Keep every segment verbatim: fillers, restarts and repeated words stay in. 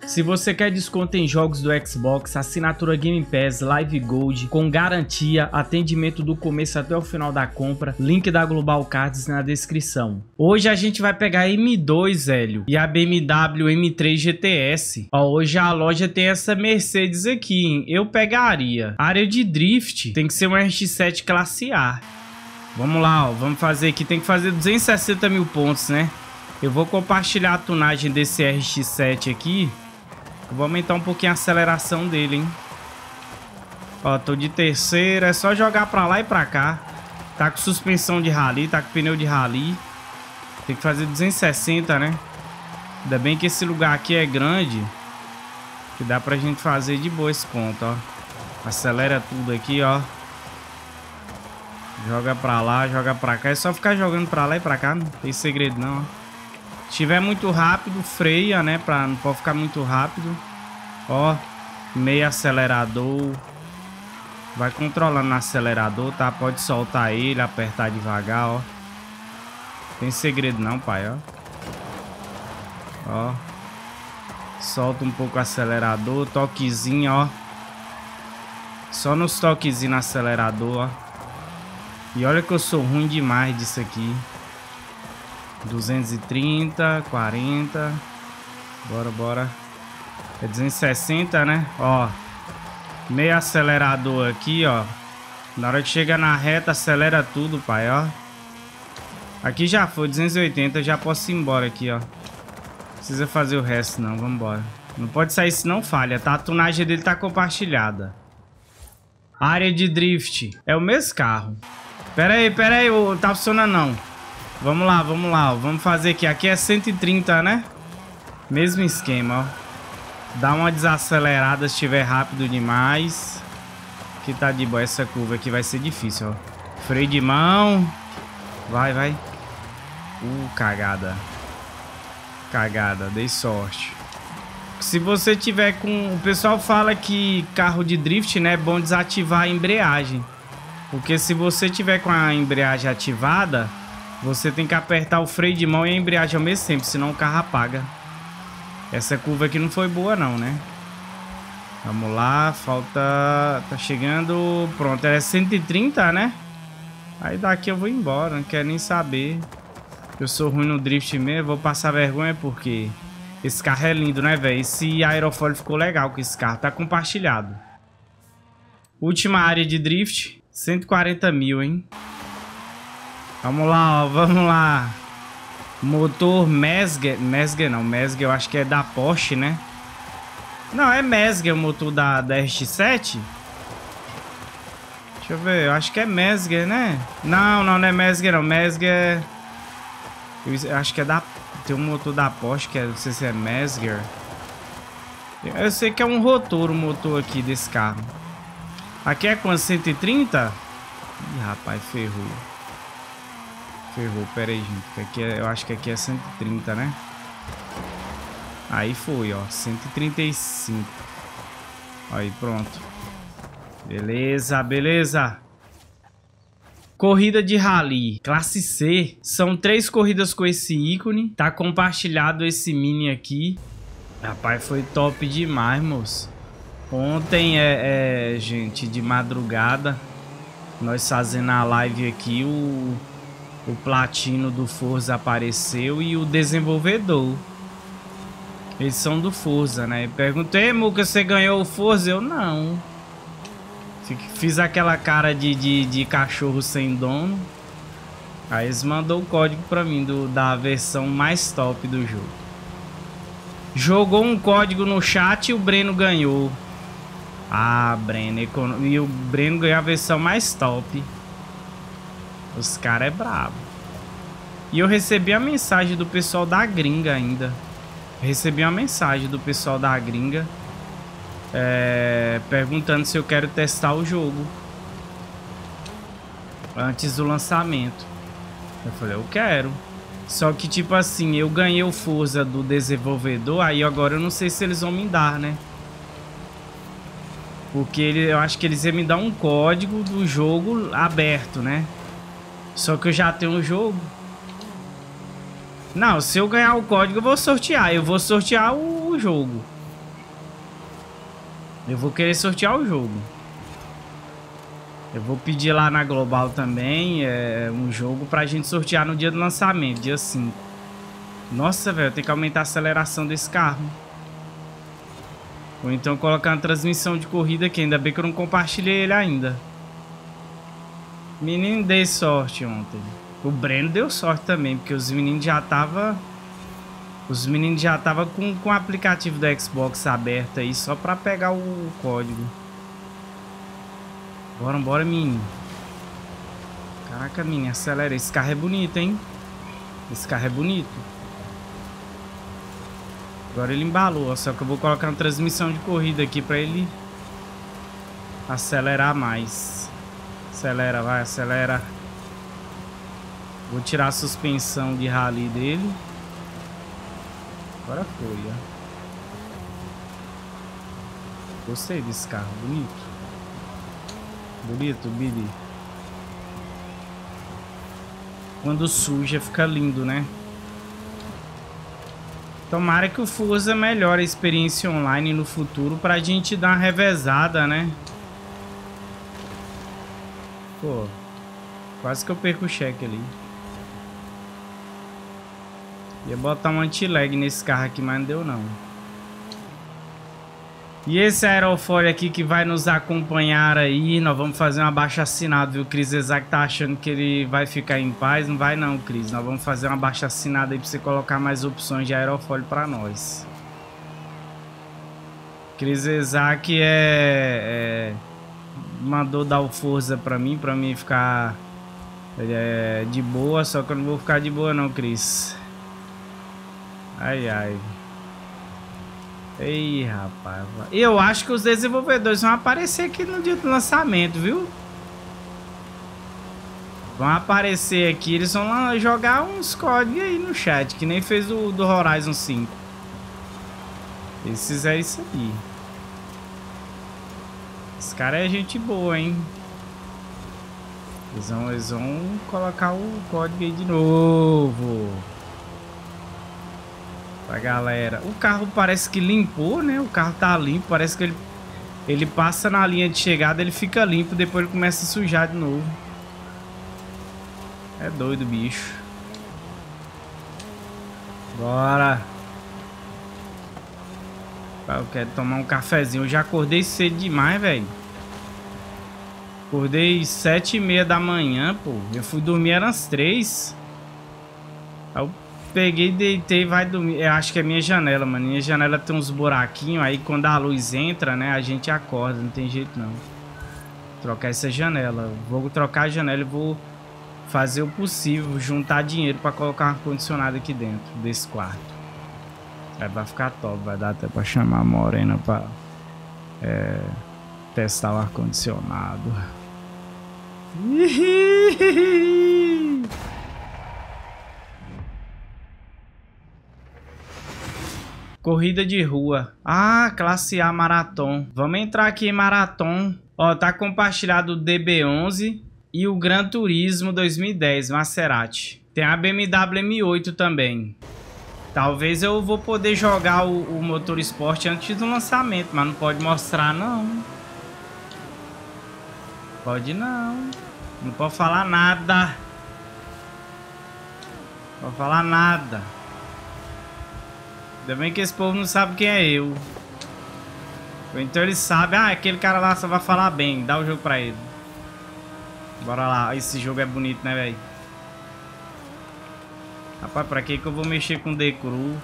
Se você quer desconto em jogos do Xbox, assinatura Game Pass, Live Gold, com garantia, atendimento do começo até o final da compra, link da Global Cards na descrição. Hoje a gente vai pegar a M dois, Hélio, e a B M W M três G T S. Ó, hoje a loja tem essa Mercedes aqui, hein? Eu pegaria. Área de drift tem que ser um R X sete classe A. Vamos lá, ó, vamos fazer aqui, tem que fazer duzentos e sessenta mil pontos, né? Eu vou compartilhar a tunagem desse R X sete aqui. Eu vou aumentar um pouquinho a aceleração dele, hein? Ó, tô de terceira. É só jogar pra lá e pra cá. Tá com suspensão de rally, tá com pneu de rally. Tem que fazer duzentos e sessenta, né? Ainda bem que esse lugar aqui é grande, que dá pra gente fazer de boa esse ponto, ó. Acelera tudo aqui, ó. Joga pra lá, joga pra cá. É só ficar jogando pra lá e pra cá. Não tem segredo não, ó. Se tiver muito rápido, freia, né? Pra não pode ficar muito rápido. Ó, meio acelerador. Vai controlando no acelerador, tá? Pode soltar ele, apertar devagar, ó. Tem segredo não, pai, ó. Ó. Solta um pouco o acelerador, toquezinho, ó. Só nos toquezinhos no acelerador, ó. E olha que eu sou ruim demais disso aqui. duzentos e trinta, quarenta. Bora, bora. É duzentos e sessenta, né? Ó. Meio acelerador aqui, ó. Na hora que chega na reta, acelera tudo, pai, ó. Aqui já foi, duzentos e oitenta. Já posso ir embora aqui, ó. Não precisa fazer o resto, não. Vamos embora. Não pode sair se não falha, tá? A tunagem dele tá compartilhada. Área de drift. É o mesmo carro. Pera aí, pera aí. Não tá funcionando, não. Vamos lá, vamos lá, ó. Vamos fazer aqui. Aqui é cento e trinta, né? Mesmo esquema, ó. Dá uma desacelerada se estiver rápido demais. Aqui tá de boa. Essa curva aqui vai ser difícil, ó. Freio de mão. Vai, vai. Uh, cagada. Cagada, dei sorte. Se você tiver com... O pessoal fala que carro de drift, né? É bom desativar a embreagem. Porque se você tiver com a embreagem ativada... Você tem que apertar o freio de mão e a embreagem ao mesmo tempo, senão o carro apaga. Essa curva aqui não foi boa não, né? Vamos lá, falta... Tá chegando... Pronto, é cento e trinta, né? Aí daqui eu vou embora, não quero nem saber. Eu sou ruim no drift mesmo, vou passar vergonha porque... Esse carro é lindo, né, velho? Esse aerofólio ficou legal com esse carro, tá compartilhado. Última área de drift, cento e quarenta mil, hein? Vamos lá, ó, vamos lá. Motor Mesger. Mesger não, Mesger eu acho que é da Porsche, né? Não, é Mesger o motor da, da R X sete. Deixa eu ver, eu acho que é Mesger, né? Não, não, não é Mesger não, Mesger... Eu acho que é da... Tem um motor da Porsche que é, não sei se é Mesger. Eu sei que é um rotor o motor aqui desse carro. Aqui é com cento e trinta? Ih, rapaz, ferrou. Ferrou, pera aí, gente. Aqui é, eu acho que aqui é cento e trinta, né? Aí foi, ó. cento e trinta e cinco. Aí, pronto. Beleza, beleza. Corrida de rally, classe C. São três corridas com esse ícone. Tá compartilhado esse mini aqui. Rapaz, foi top demais, moço. Ontem, é, é gente, de madrugada, nós fazendo a live aqui, o... O platino do Forza apareceu e o desenvolvedor. Eles são do Forza, né? Perguntei, Muca, você ganhou o Forza? Eu não. Fiz aquela cara de, de, de cachorro sem dono. Aí eles mandou o código pra mim do, da versão mais top do jogo. Jogou um código no chat e o Breno ganhou. Ah, Breno. E o Breno ganhou a versão mais top. Os caras é brabo. E eu recebi a mensagem do pessoal da gringa ainda. Recebi uma mensagem do pessoal da gringa. É, perguntando se eu quero testar o jogo. Antes do lançamento. Eu falei, eu quero. Só que tipo assim, eu ganhei o Forza do desenvolvedor. Aí agora eu não sei se eles vão me dar, né? Porque ele, eu acho que eles iam me dar um código do jogo aberto, né? Só que eu já tenho o jogo. Não, se eu ganhar o código eu vou sortear. Eu vou sortear o jogo. Eu vou querer sortear o jogo. Eu vou pedir lá na Global também é, um jogo pra gente sortear no dia do lançamento, dia cinco. Nossa, velho, tem que aumentar a aceleração desse carro. Ou então colocar uma transmissão de corrida aqui. Ainda bem que eu não compartilhei ele ainda. Menino, dei sorte ontem. O Breno deu sorte também, porque os meninos já tava... Os meninos já tava com, com o aplicativo do Xbox aberto aí, só pra pegar o código. Bora, bora, menino. Caraca, menino, acelera. Esse carro é bonito, hein? Esse carro é bonito. Agora ele embalou, ó, só que eu vou colocar uma transmissão de corrida aqui pra ele acelerar mais. Acelera, vai, acelera. Vou tirar a suspensão de rally dele. Agora foi, ó. Gostei desse carro, bonito. Bonito, Billy. Quando suja fica lindo, né? Tomara que o Forza melhore a experiência online no futuro pra gente dar uma revezada, né? Pô, quase que eu perco o cheque ali. Ia botar um anti-lag nesse carro aqui, mas não deu não. E esse aerofólio aqui que vai nos acompanhar aí, nós vamos fazer um abaixo-assinado, viu? O Cris Isaac tá achando que ele vai ficar em paz. Não vai não, Cris. Nós vamos fazer um abaixo-assinado aí pra você colocar mais opções de aerofólio pra nós. Cris Isaac é, é... mandou dar o Forza pra mim, pra mim ficar é, de boa. Só que eu não vou ficar de boa não, Cris. Ai, ai. Ei, rapaz. Eu acho que os desenvolvedores vão aparecer aqui no dia do lançamento, viu? Vão aparecer aqui. Eles vão lá jogar uns códigos aí no chat, que nem fez do, do Horizon cinco. Eles fizeram isso aí. Esse cara é gente boa, hein? Eles vão, eles vão colocar o código aí de novo. Pra galera. O carro parece que limpou, né? O carro tá limpo. Parece que ele, ele passa na linha de chegada, ele fica limpo. Depois ele começa a sujar de novo. É doido, bicho. Bora. Eu quero tomar um cafezinho. Eu já acordei cedo demais, velho. Acordei sete e meia da manhã, pô. Eu fui dormir, eram as três. Aí eu peguei, deitei e vai dormir. Eu acho que é minha janela, mano. Minha janela tem uns buraquinhos. Aí quando a luz entra, né, a gente acorda. Não tem jeito não. Trocar essa janela. Vou trocar a janela e vou fazer o possível. Juntar dinheiro pra colocar um ar-condicionado aqui dentro desse quarto. Aí vai ficar top. Vai dar até pra chamar a Morena pra é, testar o ar-condicionado. Corrida de rua. Ah, classe A Marathon. Vamos entrar aqui em Marathon. Ó, tá compartilhado o D B onze e o Gran Turismo dois mil e dez, Maserati. Tem a B M W M oito também. Talvez eu vou poder jogar o, o Motor Sport antes do lançamento, mas não pode mostrar não. Pode não. Não pode falar nada. Não pode falar nada. Ainda bem que esse povo não sabe quem é eu. Ou então ele sabe, ah, aquele cara lá só vai falar bem. Dá o jogo pra ele. Bora lá. Esse jogo é bonito, né, velho? Rapaz, pra que que eu vou mexer com The Crew?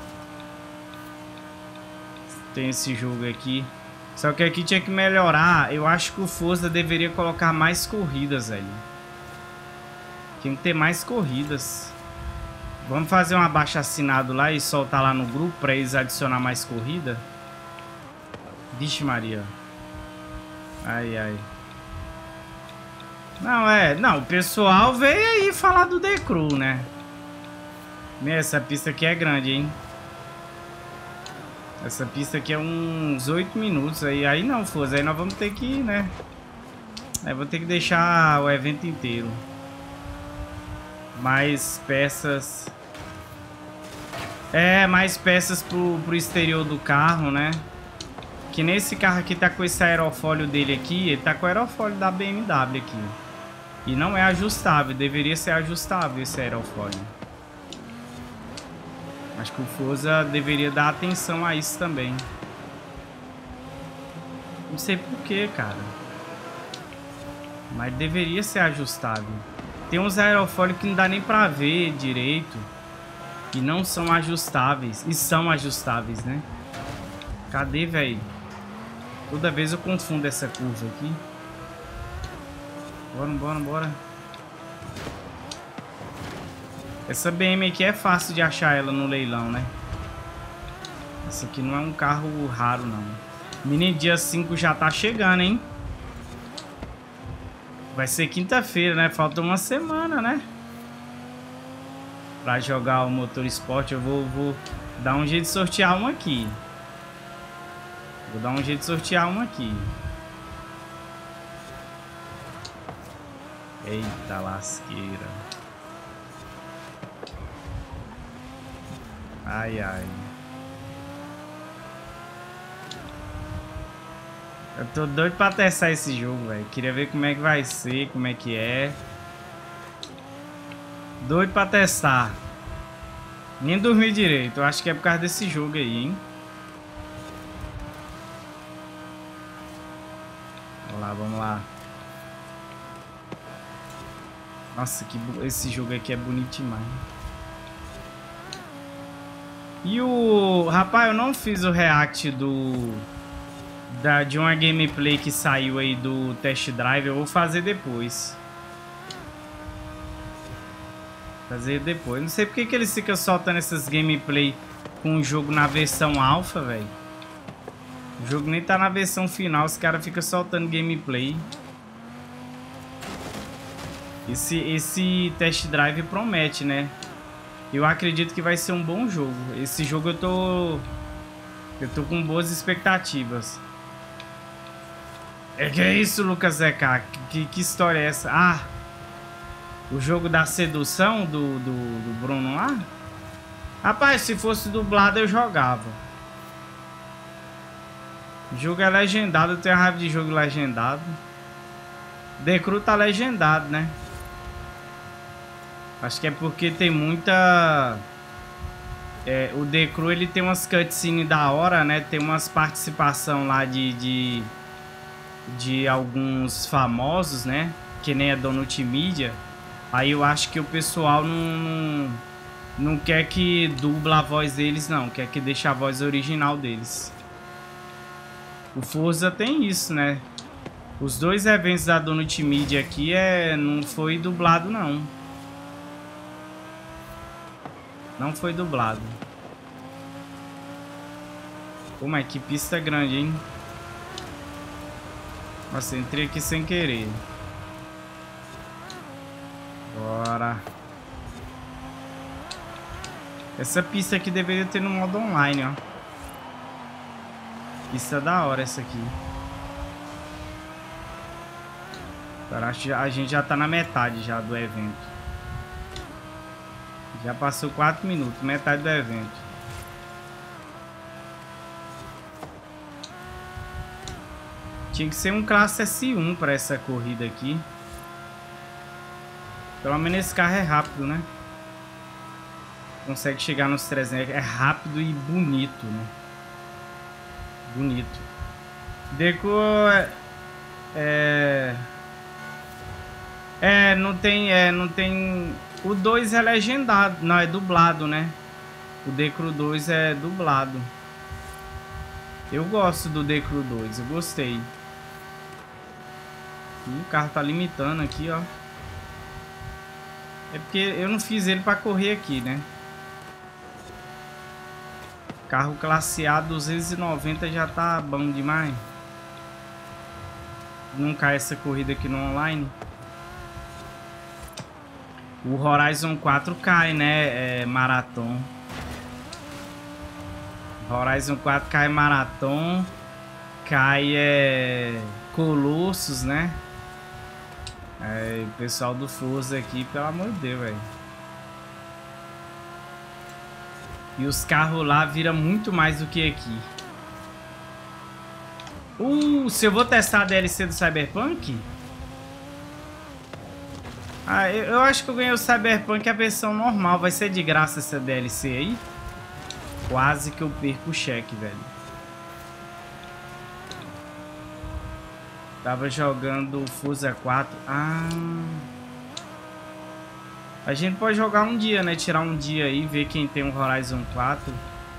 Tem esse jogo aqui. Só que aqui tinha que melhorar. Eu acho que o Forza deveria colocar mais corridas, velho. Tinha que ter mais corridas. Vamos fazer um abaixo-assinado lá e soltar lá no grupo pra eles adicionar mais corrida. Vixe Maria. Ai, ai. Não, é... Não, o pessoal veio aí falar do The Crew, né? Essa pista aqui é grande, hein? Essa pista aqui é uns oito minutos aí. Aí não, Forza. Aí nós vamos ter que ir, né? Aí vou ter que deixar o evento inteiro. Mais peças. É, mais peças pro, pro exterior do carro, né? Que nesse carro aqui tá com esse aerofólio dele aqui. Ele tá com o aerofólio da B M W aqui. E não é ajustável. Deveria ser ajustável esse aerofólio. Acho que o Forza deveria dar atenção a isso também. Não sei porquê, cara. Mas deveria ser ajustável. Tem uns aerofólios que não dá nem pra ver direito. E não são ajustáveis. E são ajustáveis, né? Cadê, velho? Toda vez eu confundo essa curva aqui. Bora, bora, bora. Essa B M aqui é fácil de achar ela no leilão, né? Essa aqui não é um carro raro, não. Mini dia cinco já tá chegando, hein? Vai ser quinta-feira, né? Falta uma semana, né? Pra jogar o Motor Esporte. Eu vou, vou dar um jeito de sortear um aqui. Vou dar um jeito de sortear um aqui. Eita lasqueira. Ai, ai. Eu tô doido pra testar esse jogo, velho. Queria ver como é que vai ser, como é que é. Doido pra testar. Nem dormi direito. Eu acho que é por causa desse jogo aí, hein. Vamos lá, vamos lá. Nossa, que esse jogo aqui é bonito demais. E o... Rapaz, eu não fiz o react do... Da, de uma gameplay que saiu aí do Test Drive. Eu vou fazer depois. Fazer depois. Não sei porque que eles ficam soltando essas gameplay com o jogo na versão alpha, velho. O jogo nem tá na versão final. Os caras ficam soltando gameplay. Esse, esse Test Drive promete, né? Eu acredito que vai ser um bom jogo. Esse jogo eu tô... Eu tô com boas expectativas. É que é isso, Lucas Z K? Que, que história é essa? Ah! O jogo da sedução do, do, do Bruno lá? Rapaz, se fosse dublado eu jogava. O jogo é legendado, eu tenho raiva de jogo legendado. The Crew tá legendado, né? Acho que é porque tem muita... É, o The Crew, ele tem umas cutscenes da hora, né? Tem umas participação lá de, de... De alguns famosos, né? Que nem a Donut Media. Aí eu acho que o pessoal não, não... Não quer que dubla a voz deles, não. Quer que deixe a voz original deles. O Forza tem isso, né? Os dois eventos da Donut Media aqui é... não foi dublado, não. Não foi dublado. Pô, mas que pista grande, hein? Nossa, entrei aqui sem querer. Bora. Essa pista aqui deveria ter no modo online, ó. Pista da hora essa aqui. Agora acho que a gente já tá na metade já do evento. Já passou quatro minutos, metade do evento. Tinha que ser um classe S um para essa corrida aqui. Pelo menos esse carro é rápido, né? Consegue chegar nos trezentos. É rápido e bonito, né? Bonito. Deco é... É... É, não tem... É, não tem... O dois é legendado. Não, é dublado, né? O The Crew dois é dublado. Eu gosto do The Crew dois. Eu gostei. O carro tá limitando aqui, ó. É porque eu não fiz ele pra correr aqui, né? Carro classe A duzentos e noventa já tá bom demais. Não cai essa corrida aqui no online. O Horizon quatro cai, né? É Marathon. Horizon quatro cai Marathon. Cai é... Colossus, né? É, o pessoal do Forza aqui, pelo amor de Deus, velho. E os carros lá viram muito mais do que aqui. Uh, se eu vou testar a D L C do Cyberpunk? Ah, eu, eu acho que eu ganhei o Cyberpunk a versão normal. Vai ser de graça essa D L C aí? Quase que eu perco o cheque, velho. Tava jogando Forza quatro. Ah... A gente pode jogar um dia, né? Tirar um dia aí, ver quem tem um Horizon quatro.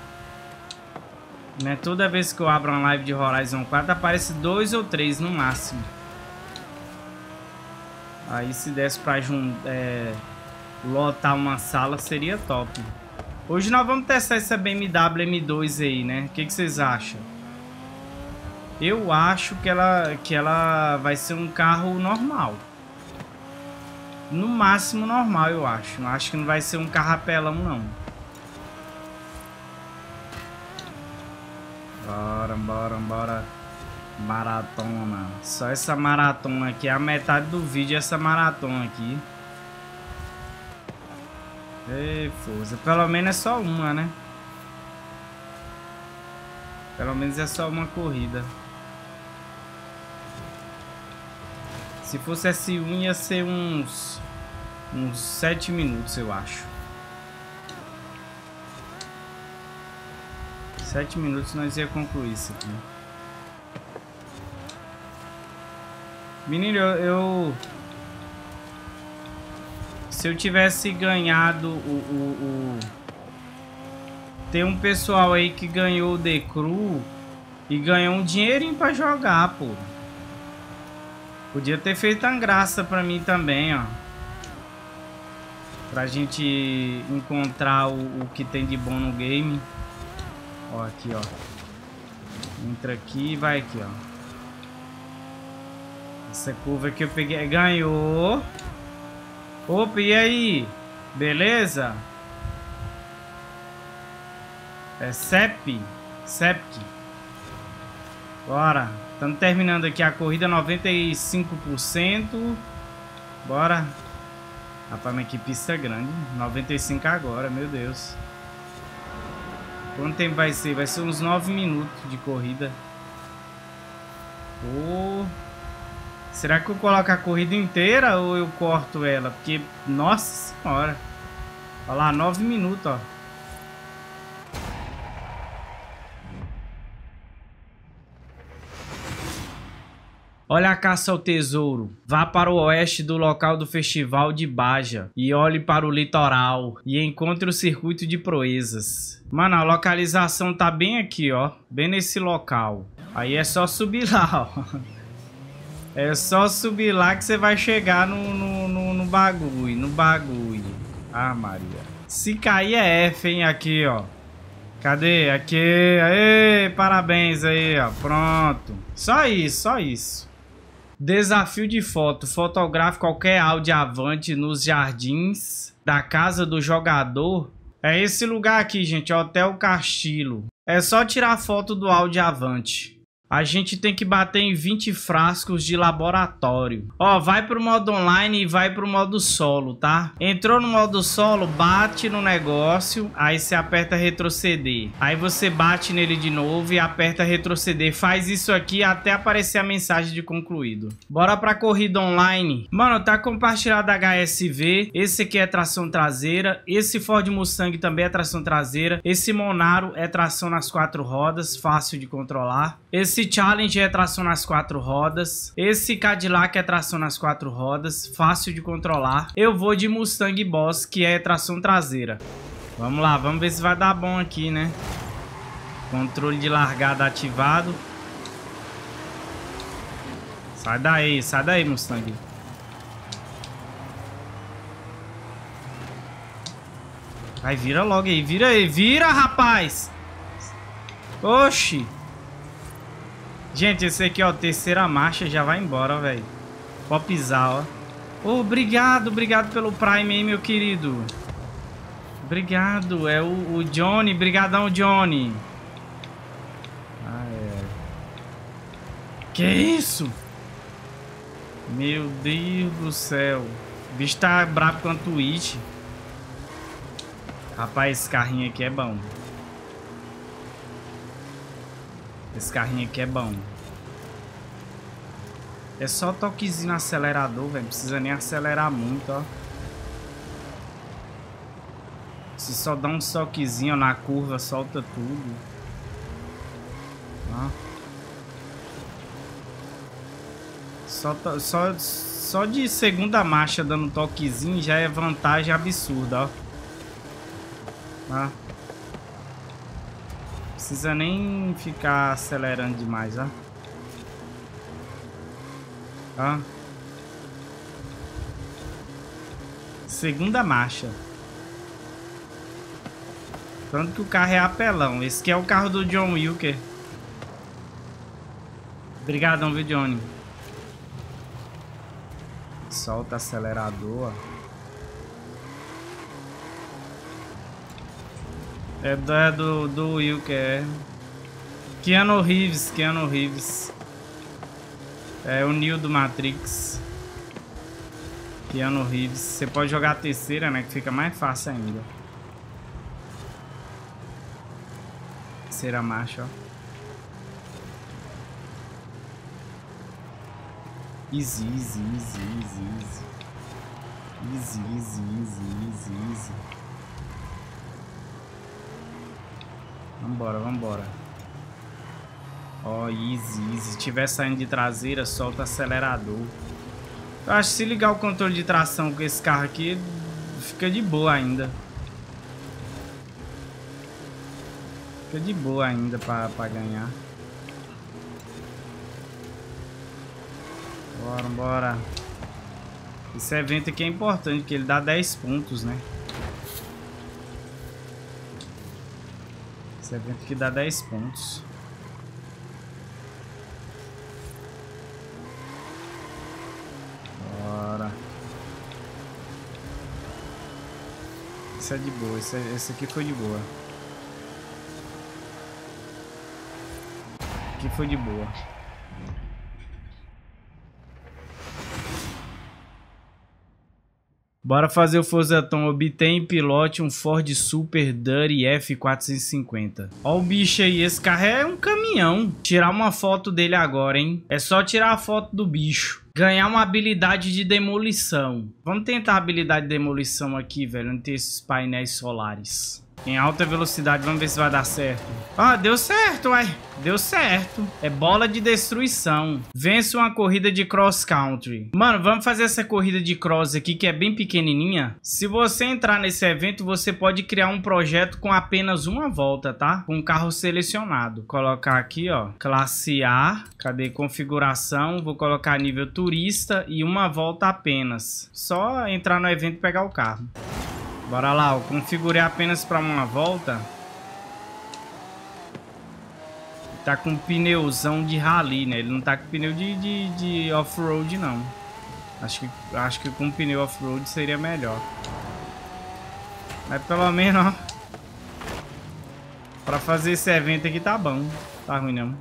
Né? Toda vez que eu abro uma live de Horizon quatro, aparece dois ou três no máximo. Aí se desse pra é, lotar uma sala, seria top. Hoje nós vamos testar essa B M W M dois aí, né? O que, que vocês acham? Eu acho que ela, que ela vai ser um carro normal. No máximo normal, eu acho. Não acho que não vai ser um carro apelão, não. Bora, bora, bora. Maratona. Só essa maratona aqui. A metade do vídeo é essa maratona aqui. Ei, força. Pelo menos é só uma, né? Pelo menos é só uma corrida. Se fosse S um, ia ser uns... Uns sete minutos, eu acho. Sete minutos nós ia concluir isso aqui. Menino, eu, eu... Se eu tivesse ganhado o, o, o... Tem um pessoal aí que ganhou o The Crew e ganhou um dinheirinho pra jogar, pô. Podia ter feito uma graça pra mim também, ó. Pra gente encontrar o, o que tem de bom no game. Ó, aqui, ó. Entra aqui e vai aqui, ó. Essa curva que eu peguei. Ganhou. Opa, e aí? Beleza? É C E P. C E P. Bora. Estamos terminando aqui a corrida. noventa e cinco por cento. Bora. Rapaz, mas que pista grande. noventa e cinco agora, meu Deus. Quanto tempo vai ser? Vai ser uns nove minutos de corrida. Oh. Será que eu coloco a corrida inteira ou eu corto ela? Porque, nossa senhora. Olha lá, nove minutos, ó. Olha a caça ao tesouro. Vá para o oeste do local do festival de Baja e olhe para o litoral e encontre o circuito de proezas. Mano, a localização tá bem aqui, ó. Bem nesse local. Aí é só subir lá, ó. É só subir lá que você vai chegar no, no, no, no bagulho, no bagulho. Ah, Maria. Se cair é F, hein, aqui, ó. Cadê? Aqui. Aê, parabéns aí, ó. Pronto. Só isso, só isso. Desafio de foto. Fotografe qualquer Audi nos jardins da casa do jogador. É esse lugar aqui, gente. Hotel Castillo. É só tirar foto do Audi Avante. A gente tem que bater em vinte frascos de laboratório. Ó, vai pro modo online e vai pro modo solo, tá? Entrou no modo solo, bate no negócio, aí você aperta retroceder. Aí você bate nele de novo e aperta retroceder. Faz isso aqui até aparecer a mensagem de concluído. Bora pra corrida online. Mano, tá compartilhado H S V. Esse aqui é tração traseira. Esse Ford Mustang também é tração traseira. Esse Monaro é tração nas quatro rodas, fácil de controlar. Esse Challenge é tração nas quatro rodas. Esse Cadillac é tração nas quatro rodas, fácil de controlar. Eu vou de Mustang Boss, que é tração traseira. Vamos lá, vamos ver se vai dar bom aqui, né? Controle de largada ativado. Sai daí, sai daí, Mustang. Vai, vira logo aí, vira aí, vira, rapaz! Oxi! Gente, esse aqui, ó, terceira marcha, já vai embora, velho. Pode pisar, ó. Oh, obrigado, obrigado pelo Prime aí, meu querido. Obrigado, é o, o Johnny, brigadão, Johnny. Ah, é. Que isso? Meu Deus do céu. O bicho tá bravo com a Twitch. Rapaz, esse carrinho aqui é bom. Esse carrinho aqui é bom. É só toquezinho no acelerador, velho. Não precisa nem acelerar muito, ó. Se só dá um toquezinho na curva, solta tudo. Ó. Só, só, só de segunda marcha dando toquezinho já é vantagem absurda, ó. Ó. Precisa nem ficar acelerando demais, ó. Ó. Segunda marcha. Tanto que o carro é apelão. Esse aqui é o carro do John Wilker. Obrigadão, viu, Johnny? Solta acelerador, ó. É do, é do, do Wilker, é. Keanu Reeves, Keanu Reeves. É o Neo do Matrix. Keanu Reeves. Você pode jogar a terceira, né? Que fica mais fácil ainda. Terceira marcha, ó. Easy, easy, easy, easy, easy. Easy, easy, easy, easy, easy. Vambora, vambora. Ó, oh, easy, easy. Se tiver saindo de traseira, solta acelerador. Eu acho que se ligar o controle de tração com esse carro aqui, fica de boa ainda. Fica de boa ainda pra, pra ganhar. Bora, bora. Esse evento aqui é importante, que ele dá dez pontos, né? Esse evento aqui dá dez pontos. Bora. Esse é de boa, esse, é, esse aqui foi de boa. Aqui foi de boa. Bora fazer o Forzaton. Obtém e pilote um Ford Super Duty F quatrocentos e cinquenta. Ó o bicho aí. Esse carro é um caminhão. Tirar uma foto dele agora, hein? É só tirar a foto do bicho. Ganhar uma habilidade de demolição. Vamos tentar a habilidade de demolição aqui, velho. Onde tem esses painéis solares. Em alta velocidade, vamos ver se vai dar certo. Ah, deu certo, ué. Deu certo. É bola de destruição. Vence uma corrida de cross country. Mano, vamos fazer essa corrida de cross aqui, que é bem pequenininha. Se você entrar nesse evento, você pode criar um projeto com apenas uma volta, tá? Com um carro selecionado. Vou colocar aqui, ó. Classe A. Cadê configuração? Vou colocar nível turista e uma volta apenas. Só entrar no evento e pegar o carro. Bora lá, eu configurei apenas para uma volta. Tá com pneuzão de rally, né? Ele não tá com pneu de, de, de off-road, não. Acho que, acho que com pneu off-road seria melhor. Mas pelo menos, ó. Pra fazer esse evento aqui tá bom. Tá ruim, não.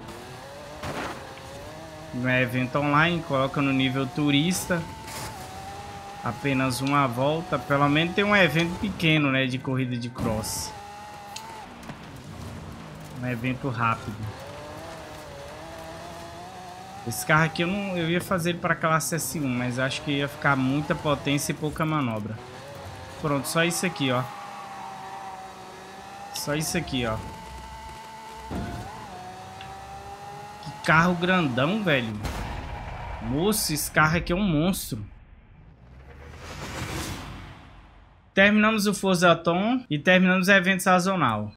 No evento online, coloca no nível turista. Apenas uma volta. Pelo menos tem um evento pequeno, né? De corrida de cross. Um evento rápido. Esse carro aqui eu, não, eu ia fazer ele para classe S um, mas acho que ia ficar muita potência e pouca manobra. Pronto, só isso aqui, ó. Só isso aqui, ó. Que carro grandão, velho. Moço, esse carro aqui é um monstro. Terminamos o Forzaton e terminamos o evento sazonal.